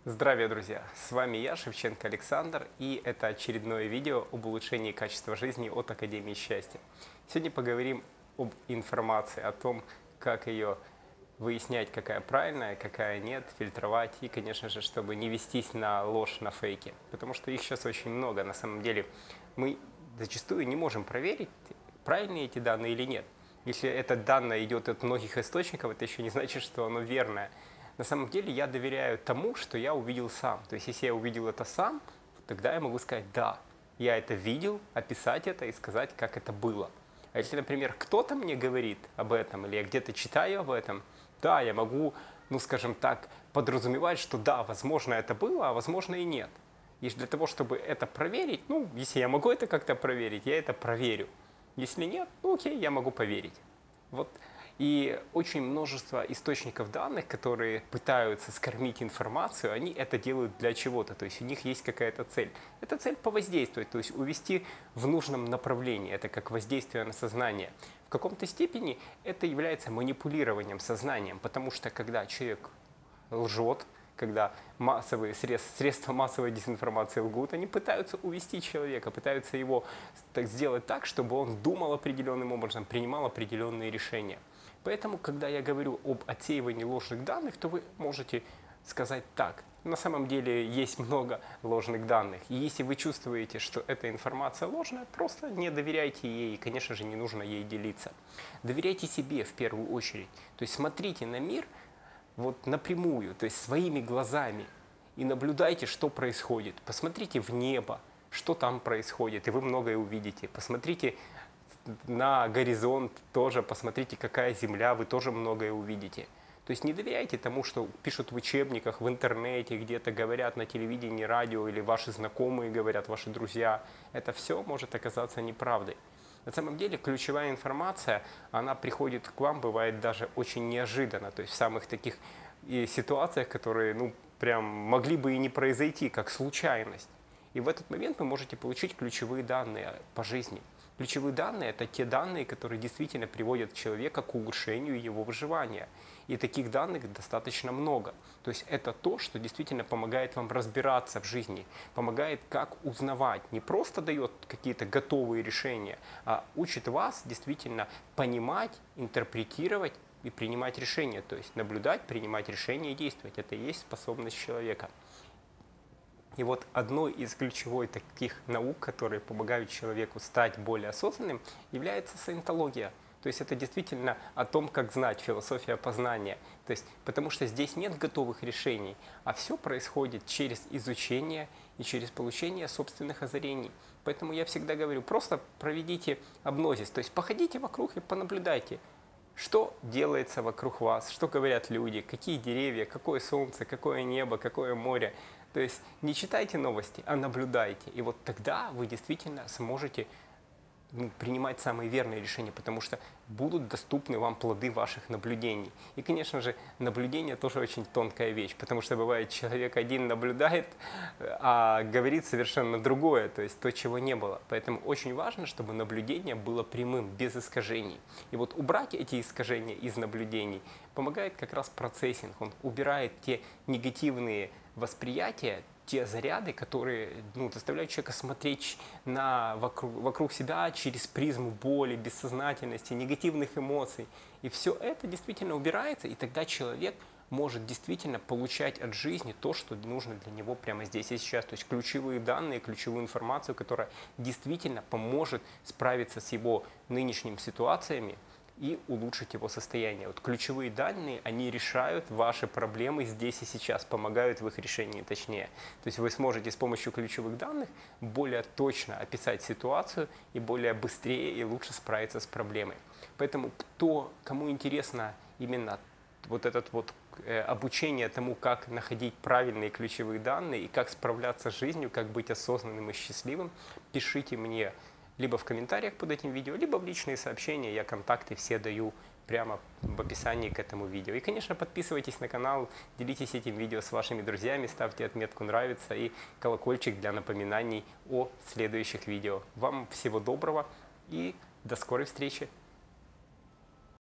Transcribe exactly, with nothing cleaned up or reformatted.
Здравия, друзья! С вами я, Шевченко Александр, и это очередное видео об улучшении качества жизни от Академии Счастья. Сегодня поговорим об информации, о том, как ее выяснять, какая правильная, какая нет, фильтровать и, конечно же, чтобы не вестись на ложь, на фейки, потому что их сейчас очень много. На самом деле мы зачастую не можем проверить, правильные эти данные или нет. Если это данное идет от многих источников, это еще не значит, что оно верное. На самом деле я доверяю тому, что я увидел сам. То есть если я увидел это сам, тогда я могу сказать «да». Я это видел, описать это и сказать, как это было. А если, например, кто-то мне говорит об этом, или я где-то читаю об этом, да, я могу, ну скажем так, подразумевать, что да, возможно это было, а возможно и нет. И для того, чтобы это проверить, ну, если я могу это как-то проверить, я это проверю. Если нет, ну окей, я могу поверить. Вот. И очень множество источников данных, которые пытаются скормить информацию, они это делают для чего-то, то есть у них есть какая-то цель. Это цель повоздействовать, то есть увести в нужном направлении, это как воздействие на сознание. В каком-то степени это является манипулированием сознанием, потому что когда человек лжет, когда массовые средства, средства массовой дезинформации лгут, они пытаются увести человека, пытаются его так, сделать так, чтобы он думал определенным образом, принимал определенные решения. Поэтому, когда я говорю об отсеивании ложных данных, то вы можете сказать так. На самом деле есть много ложных данных. И если вы чувствуете, что эта информация ложная, просто не доверяйте ей, и, конечно же, не нужно ей делиться. Доверяйте себе в первую очередь. То есть смотрите на мир вот напрямую, то есть своими глазами, и наблюдайте, что происходит. Посмотрите в небо, что там происходит, и вы многое увидите. Посмотрите на горизонт тоже, посмотрите, какая земля, вы тоже многое увидите. То есть не доверяйте тому, что пишут в учебниках, в интернете, где-то говорят на телевидении, радио, или ваши знакомые говорят, ваши друзья. Это все может оказаться неправдой. На самом деле ключевая информация, она приходит к вам, бывает даже очень неожиданно, то есть в самых таких ситуациях, которые, ну, прям могли бы и не произойти, как случайность. И в этот момент вы можете получить ключевые данные по жизни. Ключевые данные – это те данные, которые действительно приводят человека к улучшению его выживания. И таких данных достаточно много. То есть это то, что действительно помогает вам разбираться в жизни, помогает как узнавать, не просто дает какие-то готовые решения, а учит вас действительно понимать, интерпретировать и принимать решения. То есть наблюдать, принимать решения и действовать. Это и есть способность человека. И вот одной из ключевых таких наук, которые помогают человеку стать более осознанным, является саентология. То есть это действительно о том, как знать, философия познания. То есть, потому что здесь нет готовых решений, а все происходит через изучение и через получение собственных озарений. Поэтому я всегда говорю, просто проведите обнозис, то есть походите вокруг и понаблюдайте, что делается вокруг вас, что говорят люди, какие деревья, какое солнце, какое небо, какое море. То есть не читайте новости, а наблюдайте. И вот тогда вы действительно сможете, ну, принимать самые верные решения, потому что будут доступны вам плоды ваших наблюдений. И, конечно же, наблюдение тоже очень тонкая вещь, потому что бывает, человек один наблюдает, а говорит совершенно другое, то есть то, чего не было. Поэтому очень важно, чтобы наблюдение было прямым, без искажений. И вот убрать эти искажения из наблюдений помогает как раз процессинг. Он убирает те негативные восприятия, те заряды, которые, ну, заставляют человека смотреть на, вокруг, вокруг себя через призму боли, бессознательности, негативных эмоций. И все это действительно убирается, и тогда человек может действительно получать от жизни то, что нужно для него прямо здесь и сейчас. То есть ключевые данные, ключевую информацию, которая действительно поможет справиться с его нынешними ситуациями и улучшить его состояние. Вот ключевые данные, они решают ваши проблемы здесь и сейчас, помогают в их решении точнее. То есть вы сможете с помощью ключевых данных более точно описать ситуацию и более быстрее и лучше справиться с проблемой. Поэтому кто, кому интересно именно вот это вот э, обучение тому, как находить правильные ключевые данные и как справляться с жизнью, как быть осознанным и счастливым, пишите мне либо в комментариях под этим видео, либо в личные сообщения. Я контакты все даю прямо в описании к этому видео. И, конечно, подписывайтесь на канал, делитесь этим видео с вашими друзьями, ставьте отметку «Нравится» и колокольчик для напоминаний о следующих видео. Вам всего доброго и до скорой встречи!